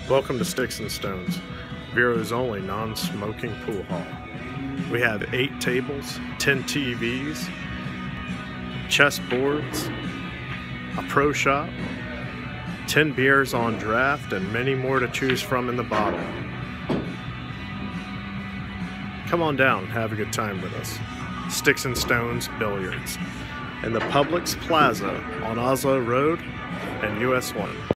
Welcome to Sticks and Stones, Vero's only non-smoking pool hall. We have 8 tables, 10 TVs, chess boards, a pro shop, 10 beers on draft, and many more to choose from in the bottle. Come on down and have a good time with us. Sticks and Stones Billiards in the Publix Plaza on Oslo Road and US 1.